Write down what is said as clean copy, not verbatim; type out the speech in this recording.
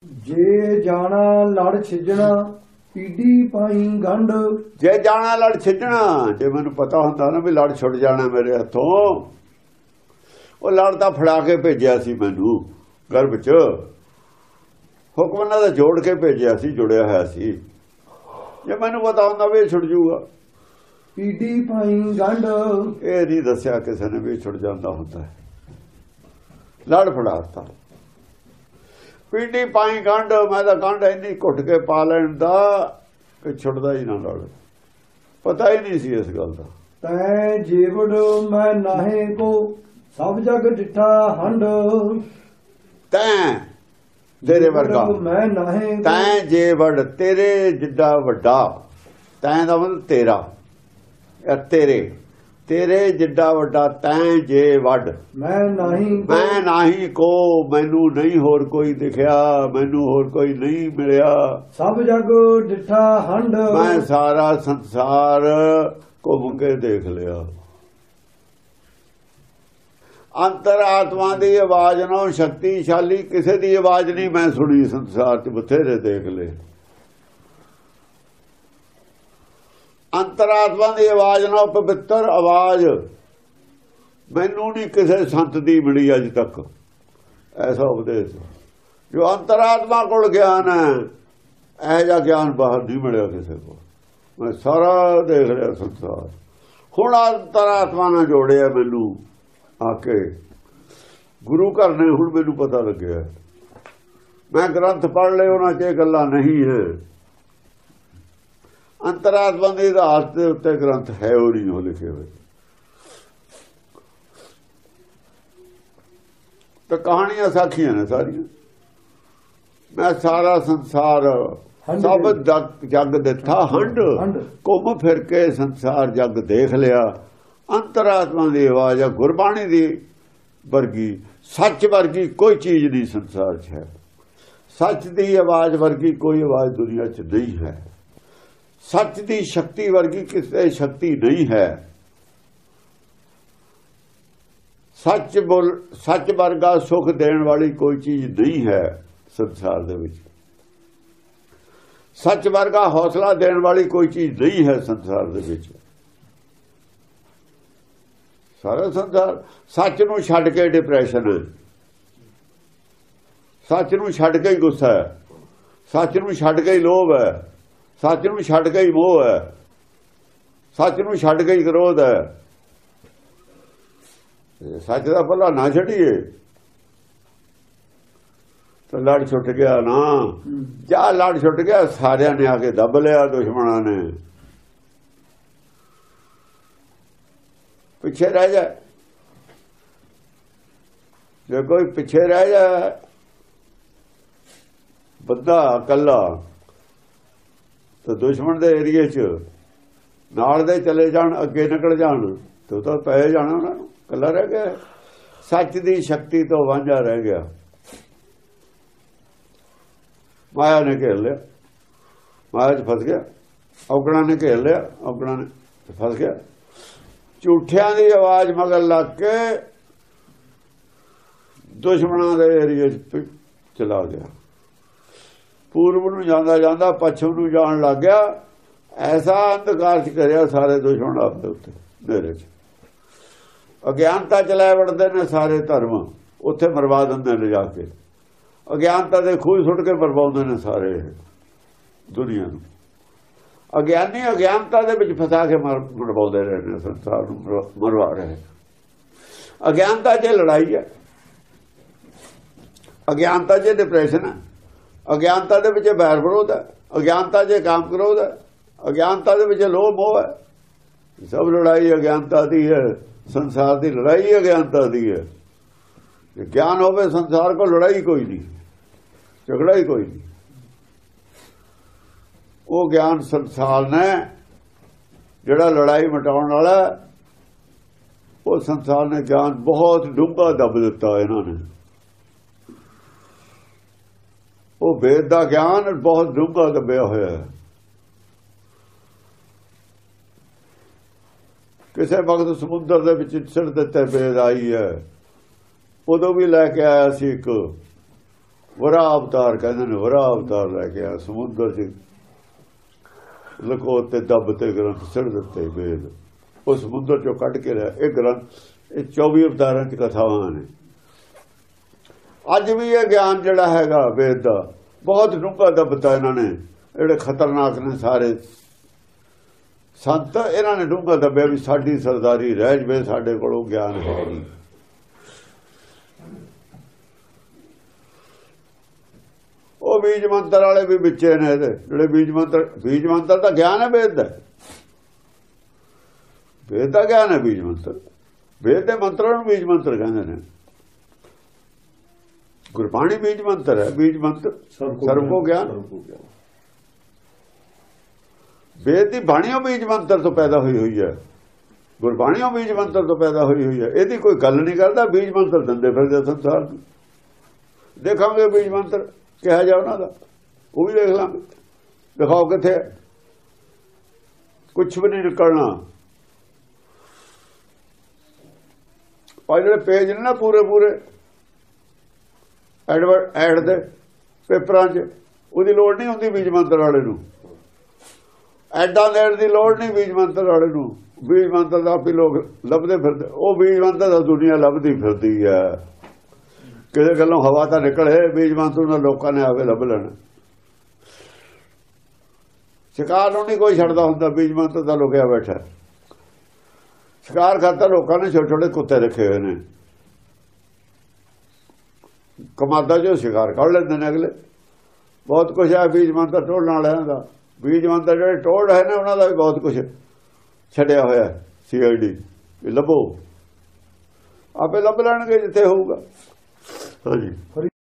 ਜੇ ਜਾਣਾ ਲੜ ਛਿਜਣਾ ਪੀੜੀ ਪਾਈ ਗੰਢ। ਜੇ ਜਾਣਾ ਲੜ ਛਿੱਜਣਾ, ਜੇ ਮੈਨੂੰ ਪਤਾ ਹੁੰਦਾ ਨਾ ਵੀ ਲੜ ਛੁੱਟ ਜਾਣਾ ਮੇਰੇ ਹੱਥੋਂ, ਉਹ ਲੜ ਤਾਂ ਫੜਾ ਕੇ ਭੇਜਿਆ ਸੀ ਮੈਨੂੰ ਗਰਭ 'ਚ, ਹੁਕਮ ਨਾਲ ਤਾਂ ਜੋੜ ਕੇ ਭੇਜਿਆ ਸੀ, ਜੁੜਿਆ ਹੋਇਆ ਸੀ। ਜੇ ਮੈਨੂੰ ਪਤਾ ਹੁੰਦਾ ਵੀ ਇਹ ਛੁੱਟ ਜੂਗਾ। ਪੀੜੀ ਪਾਈ ਗੰਢ, ਇਹ ਨਹੀਂ ਦੱਸਿਆ ਕਿਸੇ ਨੇ ਵੀ ਛੁੱਟ ਜਾਂਦਾ ਹੁੰਦਾ ਹੈ। ਲੜ ਫੜਾਤਾ, ਪੀੜੀ ਪਾਈ ਗੰਢ, ਮੈਂ ਤਾਂ ਗੰਢ ਇੰਨੀ ਘੁੱਟ ਕੇ ਪਾ ਲੈਣ ਦਾ ਕਿ ਛੁੱਟਦਾ ਹੀ ਨਾ ਲੜ। ਪਤਾ ਹੀ ਨਹੀਂ ਸੀ ਇਸ ਗੱਲ ਦਾ। ਤੈਂ ਜੀਵੜ ਮੈਂ ਨਾਹੇ ਕੋ ਸਭ ਜਗ ਡਿਠਾ ਹੰਡ। ਤੈਂ ਤੇਰੇ ਵਰਗਾ, ਮੈਂ ਨਾਹੇ ਤੈਂ ਜੇ ਵੜ, ਤੇਰੇ ਜਿੱਡਾ ਵੱਡਾ, ਤੈਂ ਦਾ ਮਤਲਬ ਤੇਰਾ, ਤੇਰੇ, ਤੇਰੇ ਜਿੱਡਾ ਵੱਡਾ, ਤੈਂ ਜੇ ਵੜ ਮੈਂ ਨਹੀਂ ਮੈਂ ਨਹੀਂ ਕੋ, ਮੈਨੂੰ ਨਹੀਂ ਹੋਰ ਕੋਈ ਦਿਖਿਆ, ਮੈਨੂੰ ਹੋਰ ਕੋਈ ਨਹੀਂ ਮਿਲਿਆ। ਸਭ ਜਗ ਡਿਠਾ ਹੰਡ, ਮੈਂ ਸਾਰਾ ਸੰਸਾਰ ਘੁੰਮ ਕੇ ਦੇਖ ਲਿਆ। ਅੰਤਰ ਆਤਮਾ ਦੀ ਆਵਾਜ਼ ਨਾਲੋਂ ਸ਼ਕਤੀਸ਼ਾਲੀ ਕਿਸੇ ਦੀ ਆਵਾਜ਼ ਨਹੀਂ ਮੈਂ ਸੁਣੀ ਸੰਸਾਰ 'ਚ, ਬਥੇਰੇ ਦੇਖ ਲਏ। ਅੰਤਰਾਤਮਾ ਦੀ ਆਵਾਜ਼ ਨਾਲ ਪਵਿੱਤਰ ਆਵਾਜ਼ ਮੈਨੂੰ ਨਹੀਂ ਕਿਸੇ ਸੰਤ ਦੀ ਮਿਲੀ ਅਜ ਤੱਕ। ਐਸਾ ਉਪਦੇਸ਼ ਜੋ ਅੰਤਰਾਤਮਾ ਕੋਲ ਗਿਆਨ ਹੈ, ਇਹ ਜਿਹਾ ਗਿਆਨ ਬਾਹਰ ਨਹੀਂ ਮਿਲਿਆ ਕਿਸੇ ਕੋਲ। ਮੈਂ ਸਾਰਾ ਦੇਖ ਰਿਹਾ ਸੰਸਾਰ। ਹੁਣ ਅੰਤਰਾਤਮਾ ਨਾਲ ਜੋੜਿਆ ਮੈਨੂੰ ਆ ਕੇ ਗੁਰੂ ਘਰ ਨੇ। ਹੁਣ ਮੈਨੂੰ ਪਤਾ ਲੱਗਿਆ, ਮੈਂ ਗ੍ਰੰਥ ਪੜ੍ਹ ਲਏ, ਉਹਨਾਂ 'ਚ ਇਹ ਗੱਲਾਂ ਨਹੀਂ ਹੈ। ਅੰਤਰਾਤਮਾ ਦੇ ਆਧਾਰ ਦੇ ਉੱਤੇ ਗ੍ਰੰਥ ਹੈ, ਉਹ ਨਹੀਂ ਹੋ ਲਿਖੇ ਹੋਏ। ਤਾਂ ਕਹਾਣੀਆਂ ਸਾਖੀਆਂ ਨੇ ਸਾਰੀਆਂ। ਮੈਂ ਸਾਰਾ ਸੰਸਾਰ ਸਭ ਜੱਗ ਦਿੱਤਾ ਹੰਡ, ਘੁੰਮ ਫਿਰ ਕੇ ਸੰਸਾਰ ਜੱਗ ਦੇਖ ਲਿਆ। ਅੰਤਰਾਤਮਾ ਦੀ ਆਵਾਜ਼ ਹੈ, ਗੁਰਬਾਣੀ ਦੀ ਵਰਗੀ, ਸੱਚ ਵਰਗੀ ਕੋਈ ਚੀਜ਼ ਨਹੀਂ ਸੰਸਾਰ 'ਚ ਹੈ। ਸੱਚ ਦੀ ਆਵਾਜ਼ ਵਰਗੀ ਕੋਈ ਆਵਾਜ਼ ਦੁਨੀਆ 'ਚ ਨਹੀਂ ਹੈ। ਸੱਚ ਦੀ ਸ਼ਕਤੀ ਵਰਗੀ ਕਿਸੇ ਸ਼ਕਤੀ ਨਹੀਂ ਹੈ। ਸੱਚ ਬੋਲ, ਸੱਚ ਵਰਗਾ ਸੁਖ ਦੇਣ ਵਾਲੀ ਕੋਈ ਚੀਜ਼ ਨਹੀਂ ਹੈ ਸੰਸਾਰ ਦੇ ਵਿੱਚ। ਸੱਚ ਵਰਗਾ ਹੌਸਲਾ ਦੇਣ ਵਾਲੀ ਕੋਈ ਚੀਜ਼ ਨਹੀਂ ਹੈ ਸੰਸਾਰ ਦੇ ਵਿੱਚ। ਸਾਰਾ ਸੰਸਾਰ ਸੱਚ ਨੂੰ ਛੱਡ ਕੇ ਡਿਪਰੈਸ਼ਨ ਹੈ, ਸੱਚ ਨੂੰ ਛੱਡ ਕੇ ਹੀ ਗੁੱਸਾ ਹੈ, ਸੱਚ ਨੂੰ ਛੱਡ ਕੇ ਹੀ ਲੋਭ ਹੈ, ਸੱਚ ਨੂੰ ਛੱਡ ਕੇ ਹੀ ਮੋਹ ਹੈ, ਸੱਚ ਨੂੰ ਛੱਡ ਕੇ ਹੀ ਕ੍ਰੋਧ ਹੈ। ਸੱਚ ਦਾ ਪੱਲਾ ਨਾ ਛੱਡੀਏ ਤਾਂ ਲੜ ਛੁੱਟ ਗਿਆ ਨਾ। ਜਾਂ ਲੜ ਛੁੱਟ ਗਿਆ, ਸਾਰਿਆਂ ਨੇ ਆ ਕੇ ਦੱਬ ਲਿਆ, ਦੁਸ਼ਮਣਾਂ ਨੇ। ਪਿੱਛੇ ਰਹਿ ਜਾ, ਜੇ ਕੋਈ ਪਿੱਛੇ ਰਹਿ ਜਾ ਬੰਦਾ ਇਕੱਲਾ, ਤਾਂ ਦੁਸ਼ਮਣ ਦੇ ਏਰੀਏ 'ਚ ਨਾਲ ਦੇ ਚਲੇ ਜਾਣ, ਅੱਗੇ ਨਿਕਲ ਜਾਣ, ਤੇ ਤਾਂ ਪੈ ਜਾਣਾ ਉਹਨਾਂ ਨੂੰ। ਇਕੱਲਾ ਰਹਿ ਗਿਆ, ਸੱਚ ਦੀ ਸ਼ਕਤੀ ਤੋਂ ਵਾਂਝਾ ਰਹਿ ਗਿਆ। ਮਾਇਆ ਨੇ ਘੇਰ ਲਿਆ, ਮਾਇਆ 'ਚ ਫਸ ਗਿਆ। ਔਗਣਾ ਨੇ ਘੇਰ ਲਿਆ, ਔਗਣਾ ਨੇ ਫਸ ਗਿਆ। ਝੂਠਿਆਂ ਦੀ ਆਵਾਜ਼ ਮਗਰ ਲੱਗ ਕੇ ਦੁਸ਼ਮਣਾਂ ਦੇ ਏਰੀਏ 'ਚ ਚਲਾ ਗਿਆ। ਪੂਰਬ ਨੂੰ ਜਾਂਦਾ ਜਾਂਦਾ ਪੱਛਮ ਨੂੰ ਜਾਣ ਲੱਗ ਗਿਆ। ਐਸਾ ਅੰਧਕਾਰ 'ਚ ਕਰਿਆ ਸਾਰੇ ਦੁਸ਼ਮਣ ਆਪਦੇ ਉੱਤੇ, ਨੇਰੇ 'ਚ। ਅਗਿਆਨਤਾ 'ਚ ਲੈ ਵੜਦੇ ਨੇ ਸਾਰੇ ਧਰਮ, ਉੱਥੇ ਮਰਵਾ ਦਿੰਦੇ ਨੇ ਜਾ ਕੇ। ਅਗਿਆਨਤਾ ਦੇ ਖੂਹ ਸੁੱਟ ਕੇ ਮਰਵਾਉਂਦੇ ਨੇ ਸਾਰੇ ਦੁਨੀਆ ਨੂੰ। ਅਗਿਆਨੀ ਅਗਿਆਨਤਾ ਦੇ ਵਿੱਚ ਫਸਾ ਕੇ ਮਰਵਾਉਂਦੇ ਰਹੇ ਨੇ, ਸੰਸਾਰ ਨੂੰ ਮਰਵਾ ਰਹੇ। ਅਗਿਆਨਤਾ 'ਚ ਲੜਾਈ ਹੈ, ਅਗਿਆਨਤਾ 'ਚ ਡਿਪਰੈਸ਼ਨ ਹੈ, ਅਗਿਆਨਤਾ ਦੇ ਵਿੱਚ ਵੈਰ ਵਿਰੋਧ ਹੈ, ਅਗਿਆਨਤਾ 'ਚ ਕਾਮ ਕ੍ਰੋਧ ਹੈ, ਅਗਿਆਨਤਾ ਦੇ ਵਿੱਚ ਲੋਭ ਮੋਹ ਹੈ। ਸਭ ਲੜਾਈ ਅਗਿਆਨਤਾ ਦੀ ਹੈ। ਸੰਸਾਰ ਦੀ ਲੜਾਈ ਅਗਿਆਨਤਾ ਦੀ ਹੈ। ਜੇ ਗਿਆਨ ਹੋਵੇ ਸੰਸਾਰ ਕੋਲ ਲੜਾਈ ਕੋਈ ਨਹੀਂ, ਝਗੜਾ ਹੀ ਕੋਈ ਨਹੀਂ। ਉਹ ਗਿਆਨ ਸੰਸਾਰ ਨੇ ਜਿਹੜਾ ਲੜਾਈ ਮਿਟਾਉਣ ਵਾਲਾ, ਉਹ ਸੰਸਾਰ ਨੇ ਗਿਆਨ ਬਹੁਤ ਡੂੰਘਾ ਦੱਬ ਦਿੱਤਾ ਇਹਨਾਂ ਨੇ। ਉਹ ਵੇਦ ਦਾ ਗਿਆਨ ਬਹੁਤ ਡੂੰਘਾ ਦੱਬਿਆ ਹੋਇਆ ਹੈ। ਕਿਸੇ ਵਕਤ ਸਮੁੰਦਰ ਦੇ ਵਿੱਚ ਸਿਰ ਦਿੱਤੇ ਵੇਦ ਆਈ ਹੈ, ਉਦੋਂ ਵੀ ਲੈ ਕੇ ਆਇਆ ਸੀ ਇੱਕ ਵਰਾ ਅਵਤਾਰ ਕਹਿੰਦੇ ਨੇ, ਵਰਾ ਅਵਤਾਰ ਲੈ ਕੇ ਆ ਸਮੁੰਦਰ 'ਚ ਲਕੋ ਤੇ ਦੱਬ ਤੇ ਗ੍ਰੰਥ ਸਿਰ ਦਿੱਤੇ ਵੇਦ, ਉਹ ਸਮੁੰਦਰ 'ਚੋਂ ਕੱਢ ਕੇ ਲਿਆ ਇਹ ਗ੍ਰੰਥ। ਇਹ 24 ਅਵਤਾਰਾਂ 'ਚ ਕਥਾਵਾਂ ਨੇ। ਅੱਜ ਵੀ ਇਹ ਗਿਆਨ ਜਿਹੜਾ ਹੈਗਾ ਵੇਦ ਦਾ ਬਹੁਤ ਡੂੰਘਾ ਦੱਬਤਾ ਇਹਨਾਂ ਨੇ, ਜਿਹੜੇ ਖਤਰਨਾਕ ਨੇ ਸਾਰੇ ਸੰਤ, ਇਹਨਾਂ ਨੇ ਡੂੰਘਾ ਦੱਬਿਆ ਵੀ ਸਾਡੀ ਸਰਦਾਰੀ ਰਹਿ ਜਵੇ, ਸਾਡੇ ਕੋਲੋਂ ਗਿਆਨ ਹੈ ਨਹੀਂ। ਉਹ ਬੀਜ ਮੰਤਰ ਵਾਲੇ ਵੀ ਵਿੱਚੇ ਨੇ ਇਹਦੇ, ਜਿਹੜੇ ਬੀਜ ਮੰਤਰ ਦਾ ਗਿਆਨ ਹੈ ਵੇਦ ਦਾ, ਵੇਦ ਦਾ ਗਿਆਨ ਹੈ ਬੀਜ ਮੰਤਰ। ਵੇਦ ਦੇ ਮੰਤਰਾਂ ਨੂੰ ਬੀਜ ਮੰਤਰ ਕਹਿੰਦੇ ਨੇ। ਗੁਰਬਾਣੀ ਬੀਜ ਮੰਤਰ ਹੈ, ਬੀਜ ਮੰਤਰ ਸਰਬ ਕੋ ਗਿਆਨ। ਵੇਦ ਦੀ ਬਾਣੀਓ ਬੀਜ ਮੰਤਰ ਤੋਂ ਪੈਦਾ ਹੋਈ ਹੈ, ਗੁਰਬਾਣੀਓ ਬੀਜ ਮੰਤਰ ਤੋਂ ਪੈਦਾ ਹੋਈ ਹੈ। ਇਹਦੀ ਕੋਈ ਗੱਲ ਨਹੀਂ ਕਰਦਾ, ਬੀਜ ਮੰਤਰ ਦਿੰਦੇ ਫਿਰਦੇ ਸੰਸਾਰ ਨੂੰ। ਦੇਖਾਂਗੇ ਬੀਜ ਮੰਤਰ ਕਿਹਾ ਜਾ ਉਹਨਾਂ ਦਾ, ਉਹ ਵੀ ਦੇਖ ਲਾਂਗੇ। ਦਿਖਾਓ ਕਿੱਥੇ, ਕੁਛ ਵੀ ਨਹੀਂ ਨਿਕਲਣਾ। ਪਰ ਜਿਹੜੇ ਪੇਜ ਨੇ ਨਾ ਪੂਰੇ ਐਡ ਦੇ ਪੇਪਰਾਂ 'ਚ, ਉਹਦੀ ਲੋੜ ਨਹੀਂ ਹੁੰਦੀ ਬੀਜ ਮੰਤਰ ਵਾਲੇ ਨੂੰ। ਐਡਾਂ ਦੇਣ ਦੀ ਲੋੜ ਨਹੀਂ ਬੀਜ ਮੰਤਰ ਵਾਲੇ ਨੂੰ। ਬੀਜ ਮੰਤਰ ਦਾ ਵੀ ਲੋਕ ਲੱਭਦੇ ਫਿਰਦੇ, ਉਹ ਬੀਜ ਮੰਤਰ ਦਾ ਦੁਨੀਆ ਲੱਭਦੀ ਫਿਰਦੀ ਹੈ। ਕਿਸੇ ਗੱਲੋਂ ਹਵਾ ਤਾਂ ਨਿਕਲੇ, ਬੀਜ ਮੰਤਰ ਨਾਲ ਲੋਕਾਂ ਨੇ ਆਵੇ ਲੱਭ ਲੈਣਾ। ਸ਼ਿਕਾਰ ਨੂੰ ਨਹੀਂ ਕੋਈ ਛੱਡਦਾ ਹੁੰਦਾ, ਬੀਜ ਮੰਤਰ ਦਾ ਲੁਕਿਆ ਬੈਠਾ। ਸ਼ਿਕਾਰ ਖਾਤਰ ਲੋਕਾਂ ਨੇ ਛੋਟੇ ਛੋਟੇ ਕੁੱਤੇ ਰੱਖੇ ਹੋਏ ਨੇ, ਕਮਾਦਾ ਜੋ ਸ਼ਿਕਾਰ ਕੱਢ ਲੈਂਦੇ ਨੇ ਅਗਲੇ। ਬਹੁਤ ਕੁਛ ਹੈ ਬੀਜ ਮੰਤਰ ਟੋਲਣ ਵਾਲਿਆਂ ਦਾ। ਬੀਜ ਮੰਤਰ ਜਿਹੜੇ ਟੋਲ ਹੈ ਨੇ ਉਹਨਾਂ ਦਾ ਵੀ ਬਹੁਤ ਕੁਛ ਛੱਡਿਆ ਹੋਇਆ CID। ਲੱਭੋ, ਆਪੇ ਲੱਭ ਲੈਣਗੇ ਜਿੱਥੇ ਹੋਊਗਾ। ਹਾਂਜੀ।